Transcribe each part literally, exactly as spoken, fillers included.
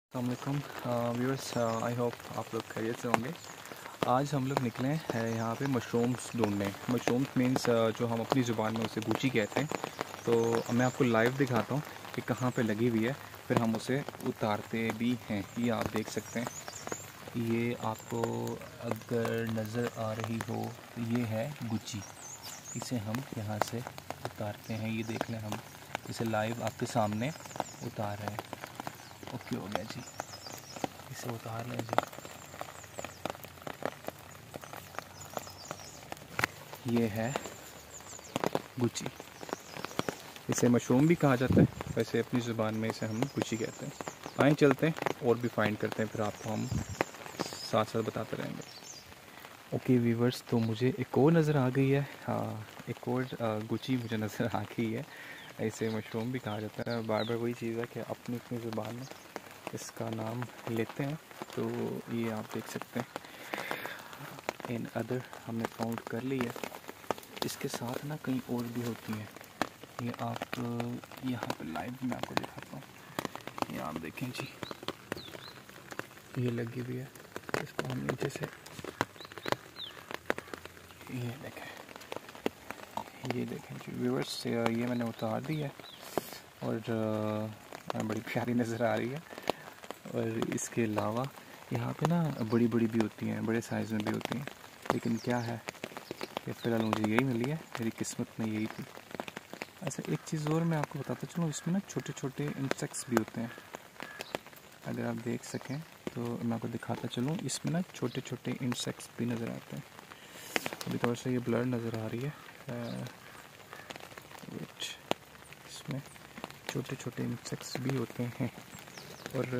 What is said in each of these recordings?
अस्सलामुअलैकुम viewers, I hope आप लोग खैरियत से होंगे। आज हम लोग निकले हैं यहाँ पे मशरूम्स ढूंढने। मशरूम्स मींस जो हम अपनी ज़ुबान में उसे गुची कहते हैं। तो मैं आपको लाइव दिखाता हूँ कि कहाँ पे लगी हुई है, फिर हम उसे उतारते भी हैं। ये आप देख सकते हैं। ये आपको अगर नज़र आ रही हो तो ये है गुची। इसे हम यहाँ से उतारते हैं। ये देख लें, हम इसे लाइव आपके सामने उतार रहे हैं। ओके हो गया जी, इसे उतार लें जी। ये है गुची। इसे मशरूम भी कहा जाता है, वैसे अपनी ज़ुबान में इसे हम गुची कहते हैं। आए चलते हैं और भी फाइंड करते हैं, फिर आपको हम साथ साथ बताते रहेंगे। ओके व्यूवर्स, तो मुझे एक और नज़र आ गई है। हाँ, एक और गुची मुझे नज़र आ गई है। इसे मशरूम भी कहा जाता है। बार बार वही चीज़ है कि अपनी अपनी ज़ुबान में इसका नाम लेते हैं। तो ये आप देख सकते हैं। इन अदर हमने काउंट कर ली है। इसके साथ ना कहीं और भी होती हैं। ये आप यहाँ पे लाइव में आपको दिखाता हूँ। ये आप देखें जी, ये लगी हुई है। इसको हम नीचे से ये देखें, ये देखें जी व्यूअर्स, ये मैंने उतार दी है और बड़ी प्यारी नज़र आ रही है। और इसके अलावा यहाँ पे ना बड़ी बड़ी भी होती हैं, बड़े साइज़ में भी होती हैं। लेकिन क्या है कि फ़िलहाल मुझे यही मिली है, मेरी किस्मत में यही थी। अच्छा, एक चीज़ और मैं आपको बताता चलूँ, इसमें ना छोटे छोटे इंसेक्ट्स भी होते हैं। अगर आप देख सकें तो मैं आपको दिखाता चलूँ, इसमें ना छोटे छोटे इंसेक्ट्स भी नज़र आते हैं। अभी थोड़ा सा ये ब्लर नज़र आ रही है। विच इसमें छोटे छोटे इंसेक्ट्स भी होते हैं। और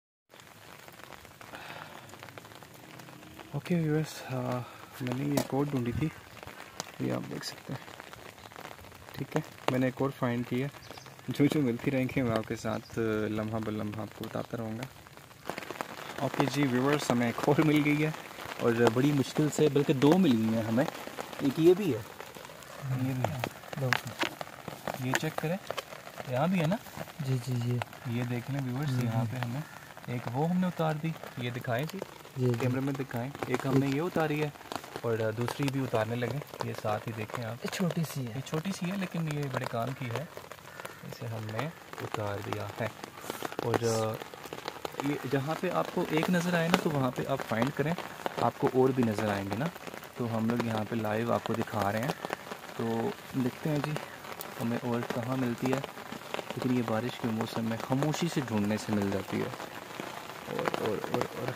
ओके व्यूअर्स, मैंने ये एक और ढूंढी थी, ये आप देख सकते हैं। ठीक है, मैंने एक और फाइंड की है। जो जो मिलती रहेंगी मैं आपके साथ लम्हा ब लम्हा आपको बताता रहूँगा। ओके जी व्यूअर्स, हमें एक और मिल गई है और बड़ी मुश्किल से, बल्कि दो मिली हैं हमें। एक ये भी है, ये भी है, ये चेक करें, यहाँ भी है ना जी जी जी ये देख लें व्यूअर्स। यहाँ पे हमें एक वो हमने उतार दी, ये दिखाएं जी, जी कैमरे में दिखाएं। एक हमने ये उतारी है और दूसरी भी उतारने लगे। ये साथ ही देखें आप, छोटी सी है, ये छोटी सी है लेकिन ये बड़े काम की है। इसे हमने उतार दिया है। और ये जहाँ पे आपको एक नज़र आए ना, तो वहाँ पे आप फाइंड करें, आपको और भी नज़र आएंगे ना। तो हम लोग यहाँ पे लाइव आपको दिखा रहे हैं। तो देखते हैं जी हमें और कहाँ मिलती है। लेकिन ये बारिश के मौसम में खामोशी से ढूंढने से मिल जाती है। और और और, और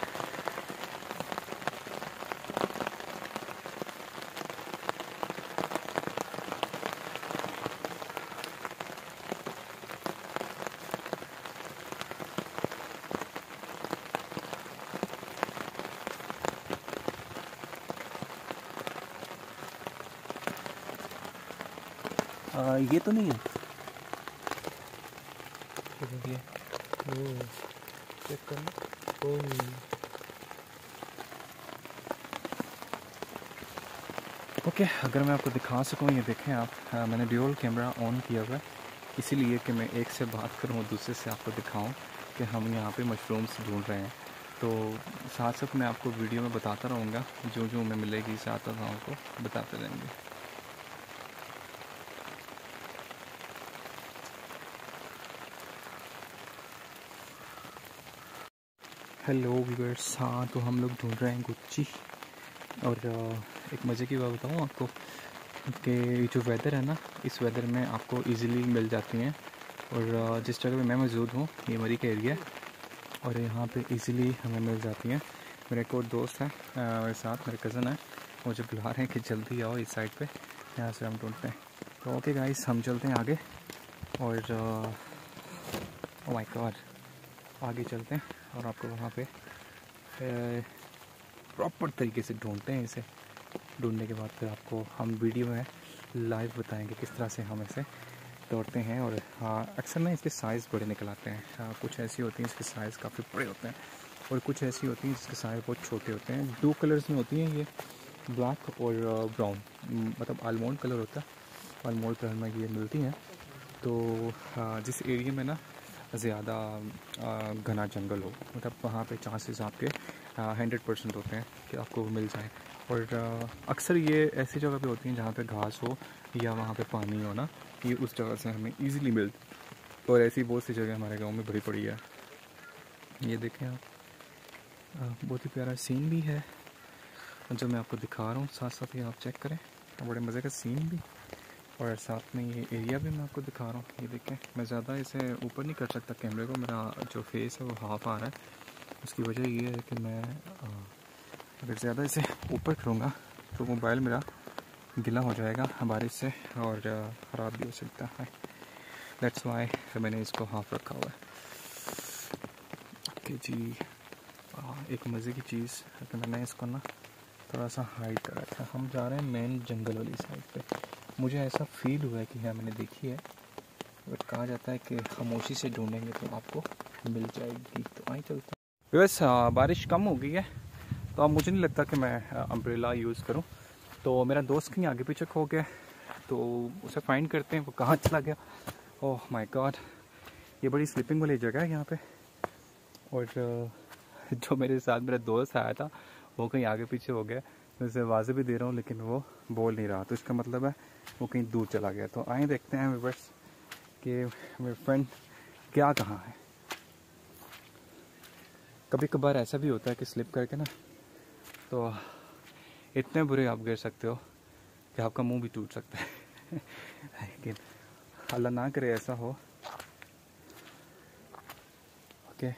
आ, ये तो नहीं है ये, चेक करना। ओके, अगर मैं आपको दिखा सकूँ, ये देखें आप, आ, मैंने ड्यूल कैमरा ऑन किया हुआ है, इसीलिए कि मैं एक से बात करूँ और दूसरे से आपको दिखाऊं कि हम यहाँ पे मशरूम्स ढूंढ रहे हैं। तो साथ साथ मैं आपको वीडियो में बताता रहूँगा, जो जो हमें मिलेगी साथ साथ हम आपको बताते रहेंगे। हेलो व्यूअर्स, हाँ तो हम लोग ढूंढ रहे हैं गुच्ची। और एक मज़े की बात बताऊँ आपको कि जो वेदर है ना, इस वेदर में आपको इजीली मिल जाती हैं। और जिस जगह पे मैं मौजूद हूँ, ये मरी का एरिया है और यहाँ पे इजीली हमें मिल जाती हैं। मेरे एक और दोस्त है मेरे साथ, मेरे कज़न है, मुझे बुला रहे हैं कि जल्दी आओ इस साइड पे, यहाँ से हम ढूंढते हैं। तो ओके गाइस, हम चलते हैं आगे। और ओह माय गॉड, आगे चलते हैं और आपको वहाँ पे प्रॉपर तरीके से ढूंढते हैं। इसे ढूंढने के बाद फिर आपको हम वीडियो में लाइव बताएंगे किस तरह से हम इसे तोड़ते हैं। और हाँ, अक्सर ना इसके साइज़ बड़े निकल आते हैं। हाँ, कुछ ऐसी होती हैं इसके साइज़ काफ़ी बड़े होते हैं और कुछ ऐसी होती हैं जिसके साइज़ बहुत छोटे होते हैं। दो कलर्स में होती हैं ये, ब्लैक और ब्राउन, मतलब आलमंड कलर होता है, आलमंड कलर में ये मिलती हैं। तो हाँ, जिस एरिया में ना ज़्यादा घना जंगल हो, मतलब वहाँ पे चांसेस आपके हंड्रेड परसेंट होते हैं कि आपको मिल जाए। और अक्सर ये ऐसी जगह पे होती हैं जहाँ पे घास हो या वहाँ पे पानी हो ना, ये उस जगह से हमें इजीली मिलती। और ऐसी बहुत सी जगह हमारे गांव में भरी पड़ी है। ये देखें आप, बहुत ही प्यारा सीन भी है जो मैं आपको दिखा रहा हूँ, साथ साथ ही आप चेक करें, बड़े मज़े का सीन भी, और साथ में ये एरिया भी मैं आपको दिखा रहा हूँ। ये देखें, मैं ज़्यादा इसे ऊपर नहीं कर सकता कैमरे को, मेरा जो फेस है वो हाफ आ रहा है। उसकी वजह ये है कि मैं अगर ज़्यादा इसे ऊपर करूँगा तो मोबाइल मेरा गीला हो जाएगा बारिश से और ख़राब भी हो सकता है। दैट्स वाई मैंने इसको हाफ रखा हुआ है। ओके जी, एक मज़े की चीज़ है कि मैंने इसको ना थोड़ा सा हाइड कर रखा है। हम जा रहे हैं मेन जंगल वाली साइड पे। मुझे ऐसा फील हुआ है कि हाँ मैंने देखी है, बट कहा जाता है कि खामोशी से ढूंढेंगे तो आपको मिल जाएगी। तो आई चलते हैं। बस बारिश कम हो गई है तो अब मुझे नहीं लगता कि मैं अम्ब्रेला यूज़ करूं। तो मेरा दोस्त कहीं आगे पीछे खो गया, तो उसे फाइंड करते हैं वो कहाँ चला गया। ओह माय गॉड, ये बड़ी स्लिपिंग वाली जगह है यहाँ पे। और जो मेरे साथ मेरा दोस्त आया था वो कहीं आगे पीछे हो गया। मैं उसे आवाज़ें भी दे रहा हूँ लेकिन वो बोल नहीं रहा, तो इसका मतलब है वो कहीं दूर चला गया। तो आए देखते हैं व्यूअर्स कि मेरे फ्रेंड क्या कहाँ है। कभी कभार ऐसा भी होता है कि स्लिप करके ना तो इतने बुरे आप गिर सकते हो कि आपका मुंह भी टूट सकता है। लेकिन अल्लाह ना करे ऐसा हो। ओके,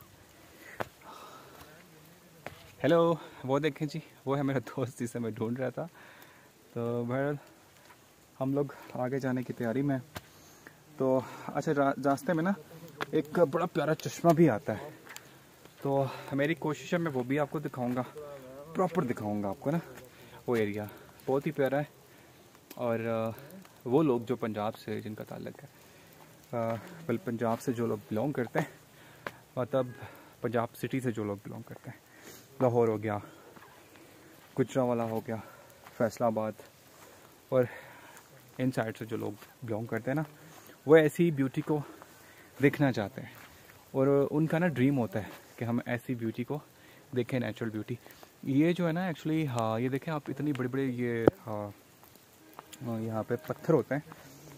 हेलो, वो देखें जी, वो है मेरा दोस्त जिसे मैं ढूंढ रहा था। तो बहरहाल हम लोग आगे जाने की तैयारी में। तो अच्छा, रा, रास्ते में ना एक बड़ा प्यारा चश्मा भी आता है, तो मेरी कोशिश है मैं वो भी आपको दिखाऊंगा, प्रॉपर दिखाऊंगा आपको ना। वो एरिया बहुत ही प्यारा है। और वो लोग जो पंजाब से जिनका ताल्लुक है, बल पंजाब से जो लोग बिलोंग करते हैं, मतलब पंजाब सिटी से जो लोग बिलोंग करते हैं, लाहौर हो गया, गुजरांवाला हो गया, फैसलाबाद, और इन साइड से जो लोग बिलोंग करते हैं ना, वो ऐसी ब्यूटी को देखना चाहते हैं। और उनका ना ड्रीम होता है कि हम ऐसी ब्यूटी को देखें, नेचुरल ब्यूटी। ये जो है ना एक्चुअली, हाँ ये देखें आप, इतनी बड़े बड़े ये हाँ यहाँ पे पत्थर होते हैं।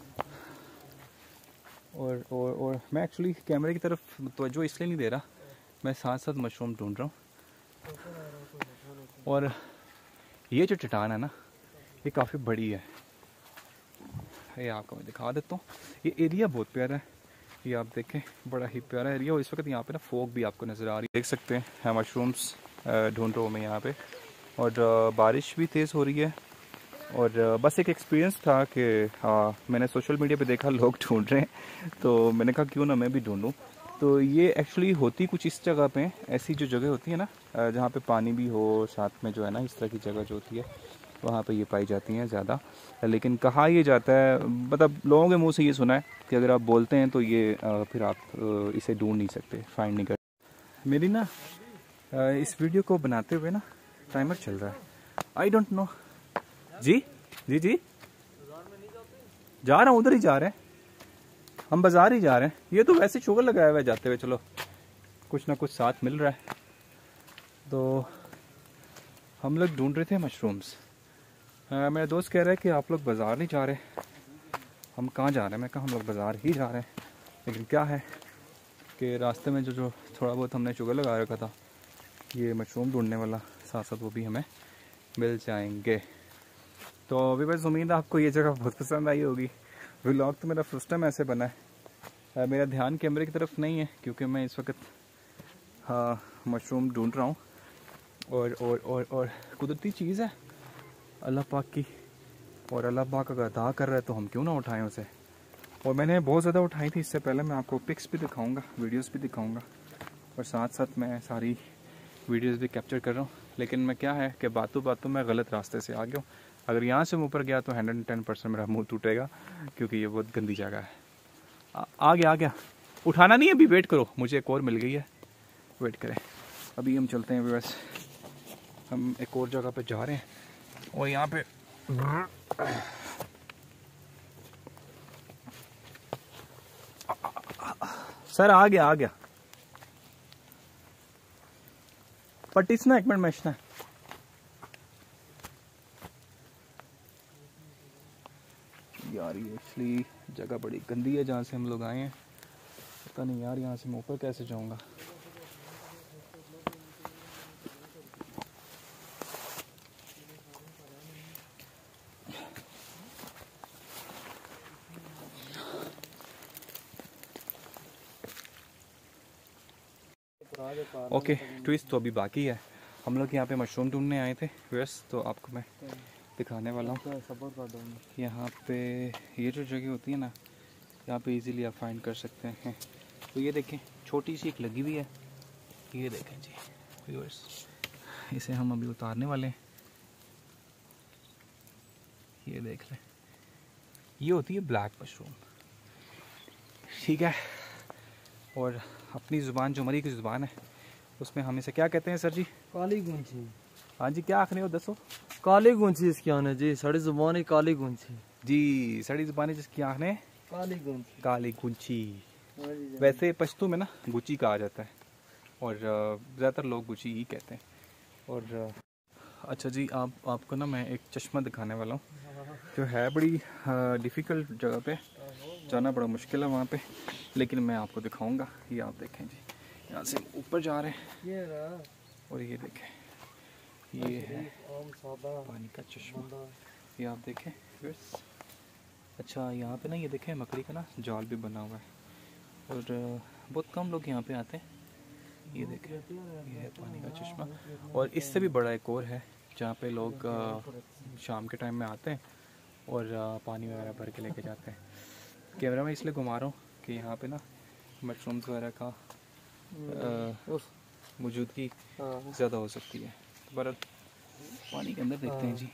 और और और मैं एक्चुअली कैमरे की तरफ तवज्जो इसलिए नहीं दे रहा, मैं साथ साथ मशरूम ढूंढ रहा हूँ। और ये जो चट्टान है ना, ये काफ़ी बड़ी है। ये आपको मैं दिखा देता हूँ। ये एरिया बहुत प्यारा है, ये आप देखें, बड़ा ही प्यारा एरिया। और इस वक्त यहाँ पे ना फोग भी आपको नज़र आ रही है, देख सकते हैं। मशरूम्स ढूंढ रहा हूँ मैं यहाँ पे, और बारिश भी तेज़ हो रही है। और बस एक एक्सपीरियंस था कि हाँ, मैंने सोशल मीडिया पे देखा लोग ढूंढ रहे हैं, तो मैंने कहा क्यों ना मैं भी ढूंढूं। तो ये एक्चुअली होती कुछ इस जगह पे, ऐसी जो जगह होती है ना जहाँ पे पानी भी हो, साथ में जो है ना इस तरह की जगह जो होती है वहाँ पे ये पाई जाती हैं ज़्यादा। लेकिन कहा ये जाता है, मतलब लोगों के मुंह से ये सुना है कि अगर आप बोलते हैं तो ये फिर आप इसे ढूंढ नहीं सकते, फाइंड नहीं कर। मेरी ना इस वीडियो को बनाते हुए ना टाइमर चल रहा है, आई डोंट नो। जी जी जी जा रहा हूँ, उधर ही जा रहे हैं हम, बाजार ही जा रहे हैं। ये तो वैसे शुगर लगाया हुआ है जाते हुए, चलो कुछ ना कुछ साथ मिल रहा है। तो हम लोग ढूंढ रहे थे मशरूम्स। मेरा दोस्त कह रहा है कि आप लोग बाज़ार नहीं जा रहे। हम कहाँ जा रहे हैं? मैं कहा हम लोग बाज़ार ही जा रहे हैं। लेकिन क्या है कि रास्ते में जो जो थोड़ा बहुत हमने शुगर लगा रखा था, ये मशरूम ढूंढने वाला, साथ साथ वो भी हमें मिल जाएंगे। तो अभी बस उम्मीद है आपको ये जगह बहुत पसंद आई होगी। व्लॉग तो मेरा फर्स्ट टाइम ऐसे बना है। मेरा ध्यान कैमरे की तरफ नहीं है क्योंकि मैं इस वक्त हाँ मशरूम ढूंढ रहा हूँ। और और और और कुदरती चीज़ है अल्लाह पाक की, और अल्लाह पाक अगर अदा कर रहा है तो हम क्यों ना उठाएं उसे। और मैंने बहुत ज़्यादा उठाई थी इससे पहले, मैं आपको पिक्स भी दिखाऊंगा, वीडियोस भी दिखाऊंगा, और साथ साथ मैं सारी वीडियोस भी कैप्चर कर रहा हूँ। लेकिन मैं क्या है कि बातों बातों में गलत रास्ते से आ गया हूँ। अगर यहाँ से मैं ऊपर गया तो हंड्रेड एंड टेन परसेंट मेरा मुँह टूटेगा क्योंकि ये बहुत गंदी जगह है। आ, आ गया आ गया, उठाना नहीं है अभी, वेट करो, मुझे एक और मिल गई है, वेट करें। अभी हम चलते हैं बस, हम एक और जगह पे जा रहे हैं। और यहाँ पे सर आ गया आ गया पट्टीसना एक मिनट मैशना यार। ये एक्चुअली जगह बड़ी गंदी है जहाँ से हम लोग आए हैं। पता नहीं यार यहाँ से मैं ऊपर कैसे जाऊँगा। ओके ट्विस्ट तो अभी बाकी है। हम लोग यहाँ पे मशरूम ढूंढने आए थे वैस, तो आपको मैं दिखाने वाला हूँ। यहाँ पे ये जो जगह होती है ना, यहाँ पे इजीली आप फाइंड कर सकते हैं। तो ये देखें छोटी सी एक लगी हुई है, ये देखें जी व्यूअर्स। इसे हम अभी उतारने वाले हैं। ये देख लें, ये होती है ब्लैक मशरूम, ठीक है। और अपनी ज़ुबान जो मरी की ज़ुबान है उसमें हम इसे क्या कहते हैं सर जी? काली गुंची। हाँ जी, क्या आखने हो दसो? काली गुंची इसकी आने जी, साड़ी ज़ुबान काली गुंची जी, साड़ी ज़ुबान जिसकी आखने काली गुंची। काली गुंची। वैसे पश्तो में ना गुची कहा जाता है और ज़्यादातर लोग गुची ही कहते हैं। और अच्छा जी, आप आपको ना मैं एक चश्मा दिखाने वाला हूँ जो है बड़ी डिफ़िकल्ट जगह पे, जाना बड़ा मुश्किल है वहाँ पे, लेकिन मैं आपको दिखाऊंगा। ये आप देखें जी, यहाँ से ऊपर जा रहे हैं ये रहा। और ये देखें, ये है पानी का चश्मा, ये आप देखें बस। अच्छा यहाँ पे ना ये देखें मकड़ी का ना जाल भी बना हुआ है और बहुत कम लोग यहाँ पे आते हैं। ये देखें, ये है पानी का चश्मा। और इससे भी बड़ा एक और है जहाँ पे लोग शाम के टाइम में आते हैं और पानी वगैरह भर के लेके जाते हैं। कैमरा में इसलिए घुमा रहा हूँ कि यहाँ पे ना मशरूम्स वगैरह का मौजूदगी ज़्यादा हो सकती है। पर पानी के अंदर देखते हैं जी।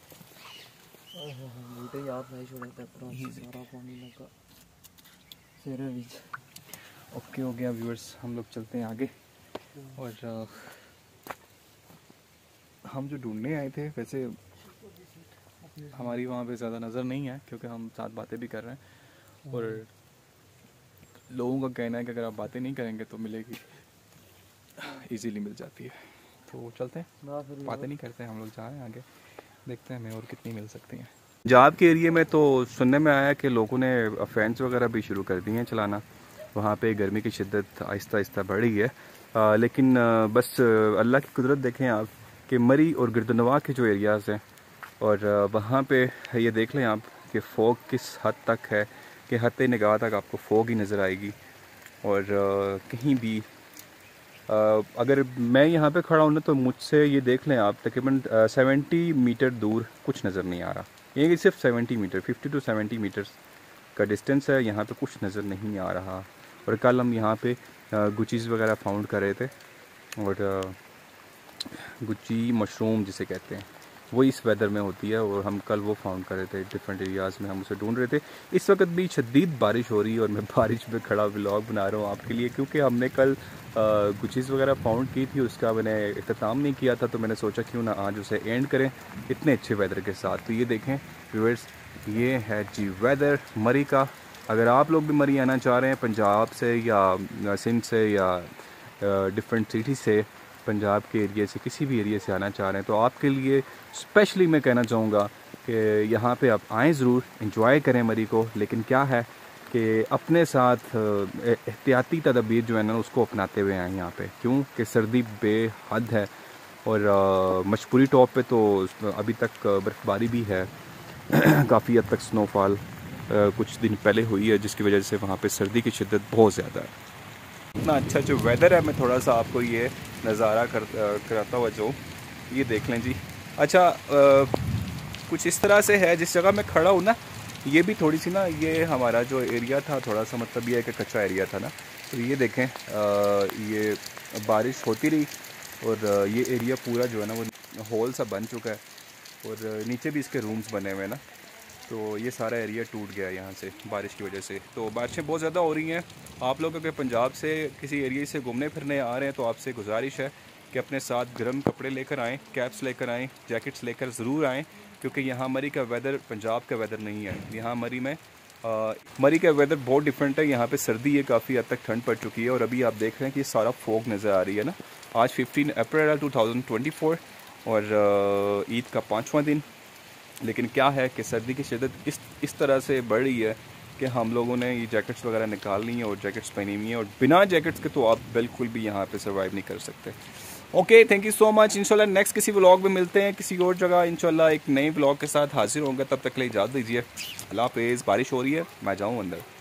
ओके हो गया व्यूअर्स, हम लोग चलते हैं आगे। और हम जो ढूंढने आए थे वैसे हमारी वहाँ पे ज़्यादा नज़र नहीं है क्योंकि हम साथ बातें भी कर रहे हैं और लोगों का कहना है कि अगर आप बातें नहीं करेंगे तो मिलेगी, इजीली मिल जाती है। तो चलते हैं, बातें नहीं करते हैं, हम लोग जा रहे हैं आगे, देखते हैं हमें और कितनी मिल सकती हैं। पंजाब के एरिए में तो सुनने में आया कि लोगों ने फैंस वगैरह भी शुरू कर दिए हैं चलाना। वहाँ पे गर्मी की शिद्दत आहिस्ता आहिस्ता बढ़ रही है। आ, लेकिन आ, बस अल्लाह की कुदरत देखें आप कि मरी और गिरदनवा के जो एरियाज़ हैं और वहाँ पे ये देख लें आप कि फोग किस हद तक है कि हद निगाह तक आपको फोग ही नज़र आएगी। और कहीं भी अगर मैं यहाँ पे खड़ा हूँ ना तो मुझसे ये देख लें आप तकरीबन सेवेंटी मीटर दूर कुछ नज़र नहीं आ रहा। ये सिर्फ seventy metre fifty to seventy metres का डिस्टेंस है, यहाँ पे कुछ नज़र नहीं आ रहा। और कल हम यहाँ पे गुचीज़ वगैरह फाउंड कर रहे थे और गुची मशरूम जिसे कहते हैं वो इस वेदर में होती है और हम कल वो फाउंड कर रहे थे डिफरेंट एरियाज़ में, हम उसे ढूंढ रहे थे। इस वक्त भी शदीद बारिश हो रही है और मैं बारिश में खड़ा व्लॉग बना रहा हूँ आपके लिए क्योंकि हमने कल गुचीज़ वगैरह फाउंड की थी, उसका मैंने इख्तिताम नहीं किया था तो मैंने सोचा क्यों ना आज उसे एंड करें इतने अच्छे वेदर के साथ। तो ये देखें व्यूअर्स, ये है जी वेदर मरी का। अगर आप लोग भी मरी आना चाह रहे हैं पंजाब से या सिंध से या डिफरेंट सिटी से, पंजाब के एरिया से किसी भी एरिया से आना चाह रहे हैं तो आपके लिए स्पेशली मैं कहना चाहूँगा कि यहाँ पे आप आएँ ज़रूर, एंजॉय करें मरी को। लेकिन क्या है कि अपने साथ एहतियाती तदबीर जो है ना उसको अपनाते हुए आएँ यहाँ पे, क्यों कि सर्दी बेहद है और मशपूरी टॉप पे तो अभी तक बर्फ़बारी भी है काफ़ी हद तक स्नोफॉल कुछ दिन पहले हुई है जिसकी वजह से वहाँ पे सर्दी की शिद्दत बहुत ज़्यादा है। इतना अच्छा जो वेदर है मैं थोड़ा सा आपको ये नज़ारा कर कराता हुआ जो ये देख लें जी। अच्छा आ, कुछ इस तरह से है जिस जगह मैं खड़ा हूँ ना, ये भी थोड़ी सी ना ये हमारा जो एरिया था थोड़ा सा मतलब ये है कि कच्चा एरिया था ना, तो ये देखें आ, ये बारिश होती रही और ये एरिया पूरा जो है ना वो होल सा बन चुका है और नीचे भी इसके रूम्स बने हुए हैं ना, तो ये सारा एरिया टूट गया यहाँ से बारिश की वजह से। तो बारिशें बहुत ज़्यादा हो रही हैं। आप लोग अगर पंजाब से किसी एरिया से घूमने फिरने आ रहे हैं तो आपसे गुजारिश है कि अपने साथ गर्म कपड़े लेकर आएँ, कैप्स लेकर आएँ, जैकेट्स लेकर ज़रूर आएँ क्योंकि यहाँ मरी का वेदर पंजाब का वेदर नहीं है। यहाँ मरी में मरी का वेदर बहुत डिफरेंट है। यहाँ पे सर्दी है, काफ़ी हद तक ठंड पड़ चुकी है और अभी आप देख रहे हैं कि सारा फोग नज़र आ रही है ना। आज पंद्रह अप्रैल दो हज़ार चौबीस और ईद का पाँचवा दिन। लेकिन क्या है कि सर्दी की शिद्दत इस इस तरह से बढ़ रही है कि हम लोगों ने ये जैकेट्स वगैरह निकाल ली हैं और जैकेट्स पहनी हुई हैं, और बिना जैकेट्स के तो आप बिल्कुल भी यहाँ पे सर्वाइव नहीं कर सकते। Okay, thank you so much. इंशाल्लाह नेक्स्ट किसी व्लॉग में मिलते हैं, किसी और जगह इंशाल्लाह एक नए व्लॉग के साथ हाजिर होंगे। तब तक के लिए इजाज़त दीजिए। अल्लाह हाफ़िज़। बारिश हो रही है, मैं जाऊँ अंदर।